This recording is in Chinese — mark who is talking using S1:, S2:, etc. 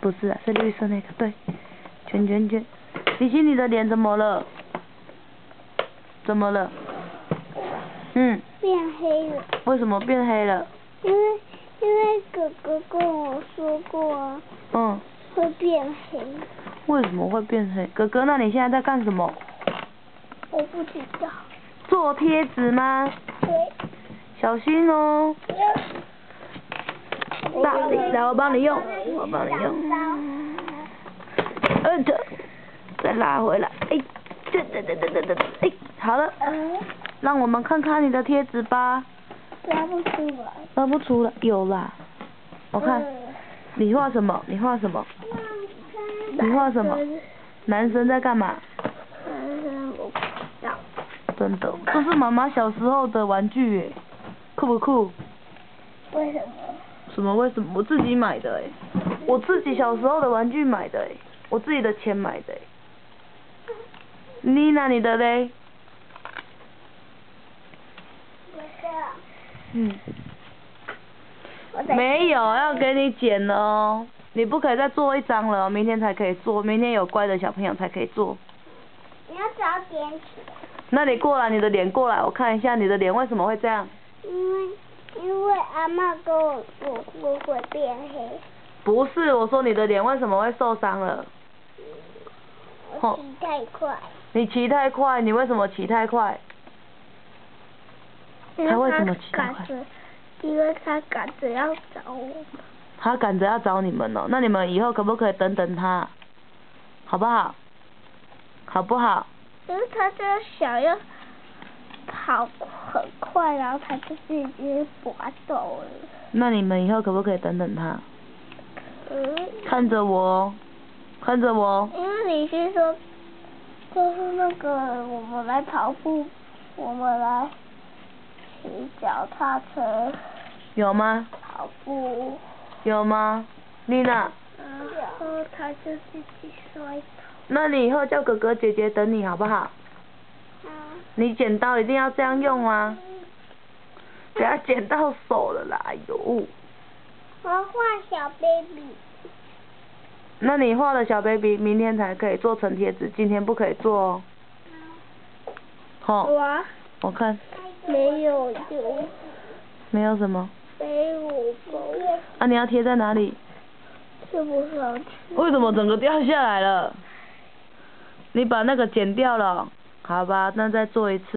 S1: 不是啊，是绿色那个，对，圈圈圈。李欣，你的脸怎么了？怎么了？嗯。
S2: 变黑了。
S1: 为什么变黑了？
S2: 因为哥哥跟我说过啊。
S1: 嗯。
S2: 会变黑。
S1: 为什么会变黑？哥哥，那你现在在干什么？
S2: 我不知道。
S1: 做贴纸吗？
S2: 对。
S1: 小心哦。来，我帮你用，我帮你用。这，再拉回来，哎，哎，好了。让我们看看你的贴纸吧。
S2: 拉不出来。
S1: 拉不出来，有啦。我看，你画什么？你画什么？你画什么？男生在干嘛？
S2: 男生我不知道。
S1: 真的，这是妈妈小时候的玩具耶，酷不酷？
S2: 为什么？
S1: 什么为什么？我自己买的哎，我自己小时候的玩具买的哎，我自己的钱买的哎。妮娜，你的嘞？嗯。没有，要给你剪了哦，你不可以再做一张了，明天才可以做，明天有乖的小朋友才可以做。
S2: 你要早点起来。
S1: 那你过来，你的脸过来，我看一下你的脸为什么会这样。
S2: 因为阿嬷跟我说我会变黑。
S1: 不是，我说你的脸为什么会受伤了？
S2: 我骑太快。
S1: 你骑太快，你为什么骑太快？他为什么骑太快？
S2: 因为他赶着要找我们。
S1: 他赶着要找你们哦，那你们以后可不可以等等他？好不好？好不好？
S2: 因为他就想要跑很快，然后他就直接滑走了。
S1: 那你们以后可不可以等等他？看着我哦，看着我哦。
S2: 因为你是说，就是那个我们来跑步，我们来骑脚踏车。
S1: 有吗？
S2: 跑步。
S1: 有吗？妮娜。
S2: 然后他就自己摔倒。
S1: 那你以后叫哥哥姐姐等你好不好？你剪刀一定要这样用啊，不要剪到手了啦，哎呦。
S2: 我要画小 baby。
S1: 那你画的小 baby 明天才可以做成贴纸，今天不可以做哦。好。我看。
S2: 没有用。
S1: 没有什么？
S2: 没有狗。
S1: 啊，你要贴在哪里？
S2: 贴不上去。
S1: 为什么整个掉下来了？你把那个剪掉了，好吧，那再做一次。